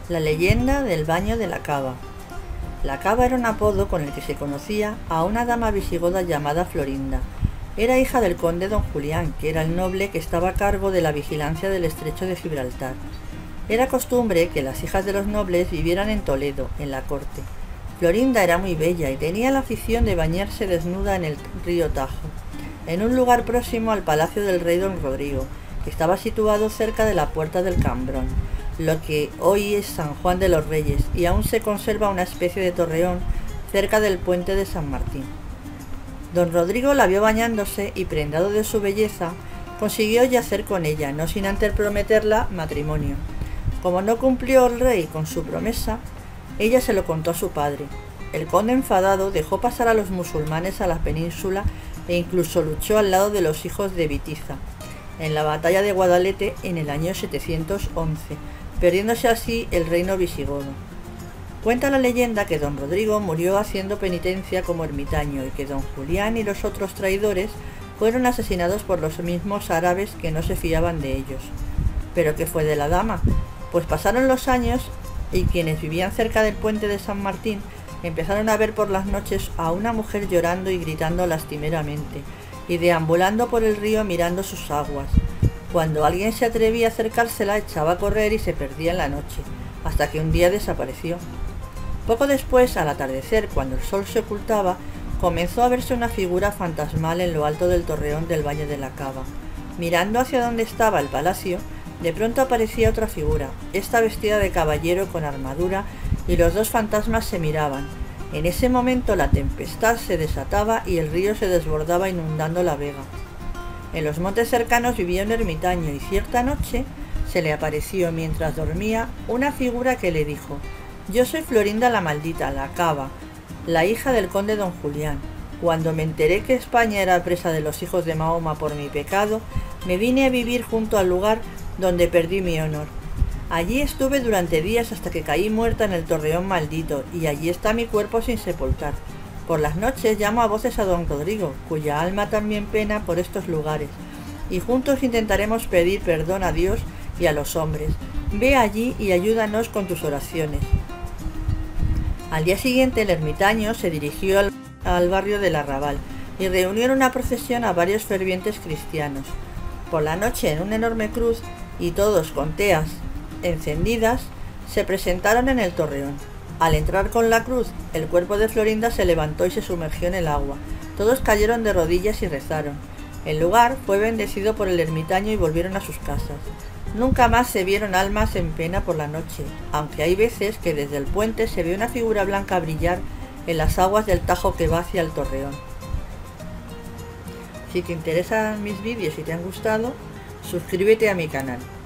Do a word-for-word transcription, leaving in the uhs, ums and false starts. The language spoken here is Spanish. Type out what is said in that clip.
La leyenda del baño de la cava. La cava era un apodo con el que se conocía a una dama visigoda llamada Florinda. Era hija del conde don Julián, que era el noble que estaba a cargo de la vigilancia del estrecho de Gibraltar. Era costumbre que las hijas de los nobles vivieran en Toledo, en la corte. Florinda era muy bella y tenía la afición de bañarse desnuda en el río Tajo, en un lugar próximo al palacio del rey don Rodrigo, que estaba situado cerca de la puerta del Cambrón, lo que hoy es San Juan de los Reyes, y aún se conserva una especie de torreón cerca del puente de San Martín. Don Rodrigo la vio bañándose y, prendado de su belleza, consiguió yacer con ella, no sin antes prometerla matrimonio. Como no cumplió el rey con su promesa, ella se lo contó a su padre. El conde, enfadado, dejó pasar a los musulmanes a la península e incluso luchó al lado de los hijos de Bitiza en la batalla de Guadalete en el año setecientos once, perdiéndose así el reino visigodo. Cuenta la leyenda que don Rodrigo murió haciendo penitencia como ermitaño y que don Julián y los otros traidores fueron asesinados por los mismos árabes que no se fiaban de ellos. ¿Pero qué fue de la dama? Pues pasaron los años y quienes vivían cerca del puente de San Martín empezaron a ver por las noches a una mujer llorando y gritando lastimeramente, y deambulando por el río mirando sus aguas. Cuando alguien se atrevía a acercársela, echaba a correr y se perdía en la noche, hasta que un día desapareció. Poco después, al atardecer, cuando el sol se ocultaba, comenzó a verse una figura fantasmal en lo alto del torreón del Valle de la Cava. Mirando hacia donde estaba el palacio, de pronto aparecía otra figura, esta vestida de caballero con armadura, y los dos fantasmas se miraban. En ese momento la tempestad se desataba y el río se desbordaba inundando la vega. En los montes cercanos vivía un ermitaño y cierta noche se le apareció mientras dormía una figura que le dijo: «Yo soy Florinda la maldita, la cava, la hija del conde don Julián. Cuando me enteré que España era presa de los hijos de Mahoma por mi pecado, me vine a vivir junto al lugar donde perdí mi honor. Allí estuve durante días hasta que caí muerta en el torreón maldito, y allí está mi cuerpo sin sepultar. Por las noches llamo a voces a don Rodrigo, cuya alma también pena por estos lugares, y juntos intentaremos pedir perdón a Dios y a los hombres. Ve allí y ayúdanos con tus oraciones». Al día siguiente el ermitaño se dirigió al, al barrio del Arrabal y reunió en una procesión a varios fervientes cristianos. Por la noche, en una enorme cruz, y todos con teas encendidas, se presentaron en el torreón. Al entrar con la cruz, el cuerpo de Florinda se levantó y se sumergió en el agua. Todos cayeron de rodillas y rezaron. El lugar fue bendecido por el ermitaño y volvieron a sus casas. Nunca más se vieron almas en pena por la noche, aunque hay veces que desde el puente se ve una figura blanca brillar en las aguas del Tajo que va hacia el torreón. Si te interesan mis vídeos y te han gustado, suscríbete a mi canal.